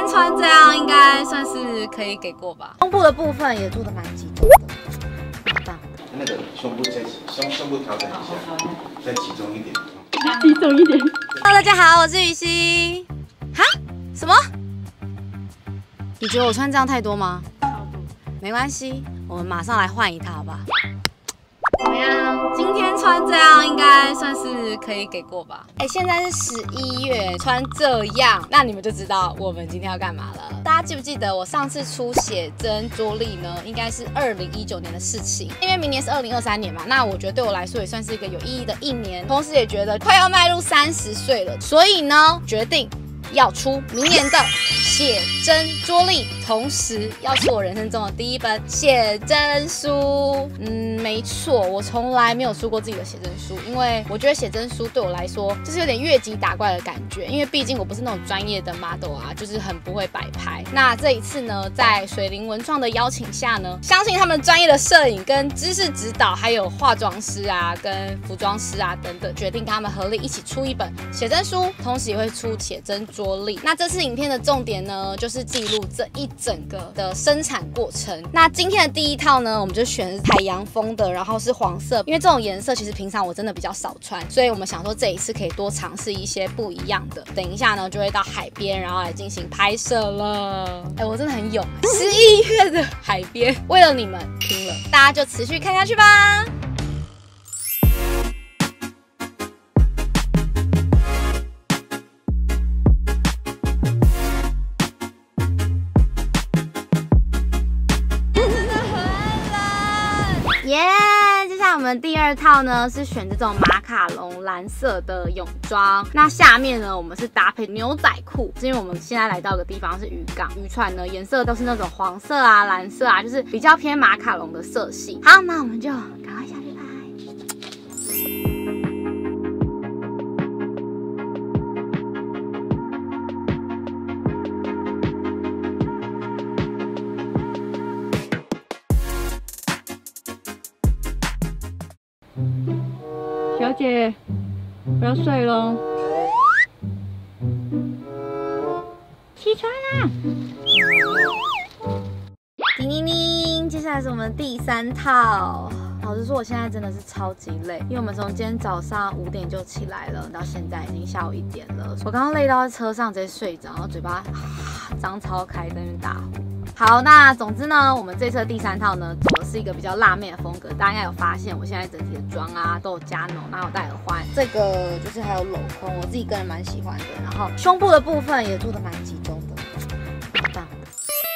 天穿这样应该算是可以给过吧。胸部的部分也做的蛮集中的，很棒。 那个胸部胸部调整一下，再集中一点。 集中一点。 Hello， 大家好，我是雨熙。哈？什么？你觉得我穿这样太多吗？没关系，我们马上来换一套，好不好？怎么样？今天穿这样应该算是可以给过吧？现在是11月，穿这样，那你们就知道我们今天要干嘛了。大家记不记得我上次出写真桌历呢？应该是2019年的事情，因为明年是2023年嘛。那我觉得对我来说也算是一个有意义的一年，同时也觉得快要迈入30岁了，所以呢，决定要出明年的写真桌历，同时要是我人生中的第一本写真书。没错，我从来没有出过自己的写真书，因为我觉得写真书对我来说就是有点越级打怪的感觉，因为毕竟我不是那种专业的 model 啊，就是很不会摆拍。那这一次呢，在水灵文创的邀请下呢，相信他们专业的摄影跟知识指导，还有化妆师啊、跟服装师啊等等，决定跟他们合力一起出一本写真书，同时也会出写真桌历。那这次影片的重点呢，就是记录这一整个的生产过程。那今天的第一套呢，我们就选的是海洋风的，然后是黄色，因为这种颜色其实平常我真的比较少穿，所以我们想说这一次可以多尝试一些不一样的。等一下呢，就会到海边，然后来进行拍摄了。我真的很勇，11月的海边，为了你们拼了，大家就持续看下去吧。耶！接下来我们第二套呢是选这种马卡龙蓝色的泳装，那下面呢我们是搭配牛仔裤，是因为我们现在来到一个地方是渔港，渔船呢颜色都是那种黄色啊、蓝色啊，就是比较偏马卡龙的色系。好，那我们就赶快下去拍。 小姐，不要睡喽，起床啦！ 叮叮叮，接下来是我们第3套。老实说，我现在真的是超级累，因为我们从今天早上5点就起来了，到现在已经下午1点了。我刚刚累到在车上直接睡着，然后嘴巴张超开，在那边打呼。好，那总之呢，我们这次的第3套呢，走的是一个比较辣妹的风格。大家应该有发现，我现在整体的妆啊都有加浓，然后有戴耳环，这个就是还有镂空，我自己个人蛮喜欢的。然后胸部的部分也做的蛮集中的，很棒的。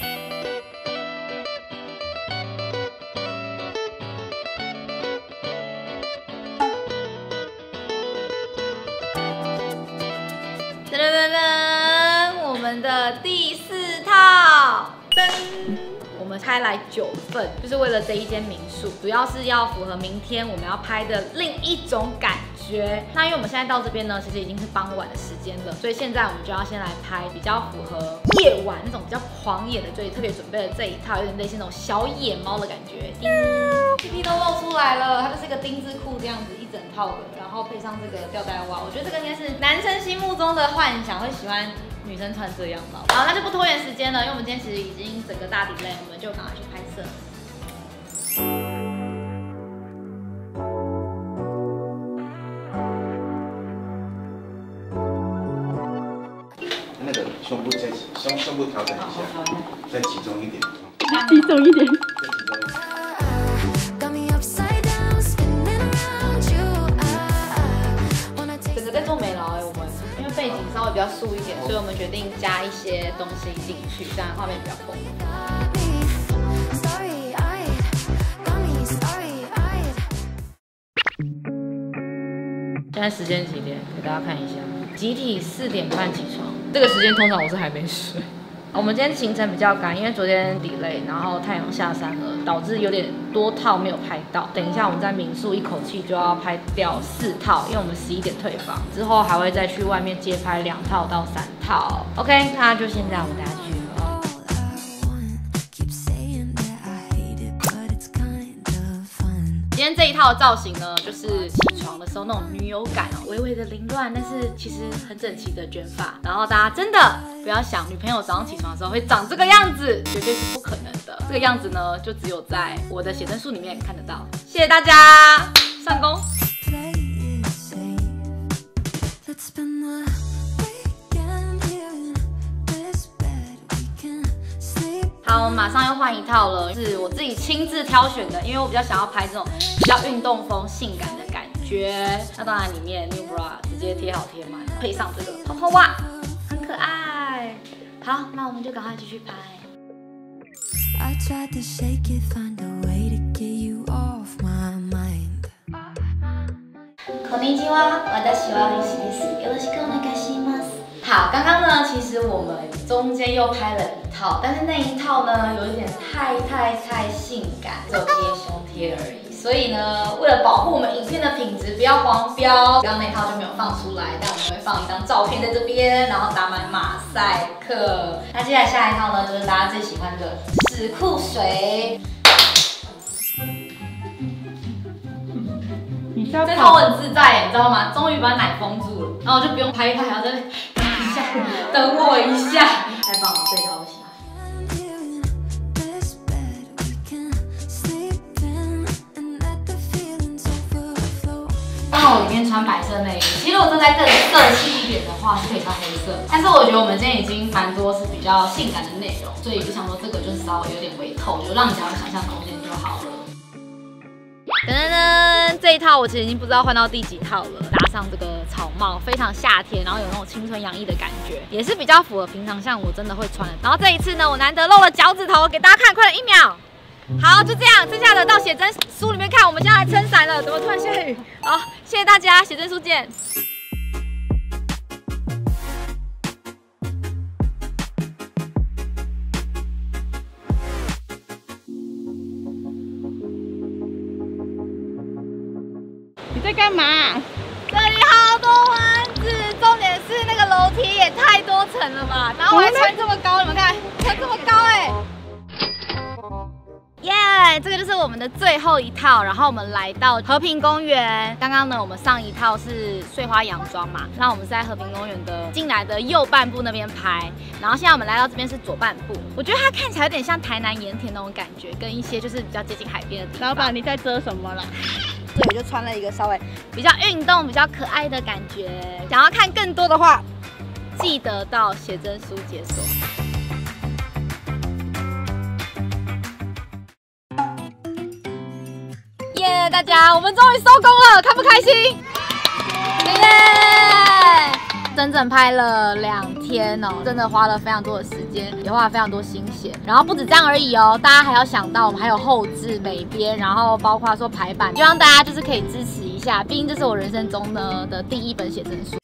噔噔噔噔，我们的第4套。我们开来9份，就是为了这一间民宿，主要是要符合明天我们要拍的另一种感觉。那因为我们现在到这边呢，其实已经是傍晚的时间了，所以现在我们就要先来拍比较符合夜晚那种比较狂野的，所以特别准备了这一套，有点类似那种小野猫的感觉。屁屁都露出来了，它就是一个丁字裤这样子一整套的，然后配上这个吊带袜，我觉得这个应该是男生心目中的幻想，会喜欢女生穿这样吧。好，那就不拖延时间了，因为我们今天其实已经整个大delay，我们就赶快去拍摄。 那个胸部调整一下，再集中一点。 集中一点。 整个在做美劳我们因为背景稍微比较素一点，所以我们决定加一些东西进去，这样画面比较丰富。现在时间几点？给大家看一下，集体4点半起床。这个时间通常我是还没睡。我们今天行程比较赶，因为昨天 delay， 然后太阳下山了，导致有点多套没有拍到。等一下我们在民宿一口气就要拍掉4套，因为我们11点退房，之后还会再去外面接拍2套到3套。OK， 那就现在我们大家去了。今天这一套套的造型呢，就是起床的时候那种女友感哦，微微的凌乱，但是其实很整齐的卷发。然后大家真的不要想女朋友早上起床的时候会长这个样子，绝对是不可能的。这个样子呢，就只有在我的写真书里面看得到。谢谢大家，上工。好，我们马上要换一套了，是我自己亲自挑选的，因为我比较想要拍这种比较运动风、性感的感觉。那当然，里面 New Bra 直接贴好贴满，配上这个泡泡袜，很可爱。好，那我们就赶快继续拍。こんにちは、私はリシです。よろしくお願いします。好，刚刚呢，其实我们中间又拍了一套，但是那一套呢，有一点太性感，只有贴胸贴而已。所以呢，为了保护我们影片的品质，不要黄标，刚刚那套就没有放出来，但我们会放一张照片在这边，然后打满马赛克。那接下来下一套呢，就是大家最喜欢的屎裤水。这套我很自在耶，你知道吗？终于把奶封住了，然后我就不用拍一拍，还要再等一下，等我一下，太棒了，这套我喜欢。刚好我里面穿白色内衣，其实我正在更色系一点的话是可以穿黑色，但是我觉得我们今天已经蛮多是比较性感的内容，所以就想说这个就是稍微有点微透，就让你只要有想象空间就好了。噔噔噔，这一套我其实已经不知道换到第几套了，搭上这个草帽，非常夏天，然后有那种青春洋溢的感觉，也是比较符合平常像我真的会穿的。然后这一次呢，我难得露了脚趾头，给大家看，快点1秒。好，就这样，剩下的到写真书里面看。我们现在来撑伞了，怎么突然下雨？好，谢谢大家，写真书见。 你在干嘛？ 这里好多蚊子，重点是那个楼梯也太多层了吧？然后我还穿这么高，你们看，穿这么高哎！耶，这个就是我们的最后一套，然后我们来到和平公园。刚刚呢，我们上一套是碎花洋装嘛，那我们是在和平公园的进来的右半部那边拍，然后现在我们来到这边是左半部。我觉得它看起来有点像台南盐田那种感觉，跟一些就是比较接近海边的地方。 老板，你在遮什么了？ 对，我就穿了一个稍微比较运动、比较可爱的感觉。想要看更多的话，记得到写真书解锁。耶，大家，我们终于收工了，开不开心？耶！整整拍了2天哦，真的花了非常多的时间，也花了非常多心血。然后不止这样而已哦，大家还要想到我们还有后制、美编，然后包括说排版，希望大家就是可以支持一下，毕竟这是我人生中呢的第1本写真书。